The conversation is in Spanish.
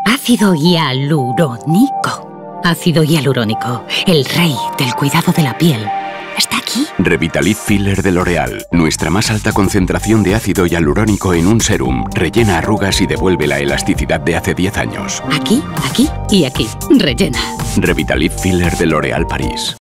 Ácido hialurónico. Ácido hialurónico, el rey del cuidado de la piel. ¿Está aquí? Revitalift Filler de L'Oréal. Nuestra más alta concentración de ácido hialurónico en un serum. Rellena arrugas y devuelve la elasticidad de hace 10 años. Aquí, aquí y aquí. Rellena. Revitalift Filler de L'Oréal París.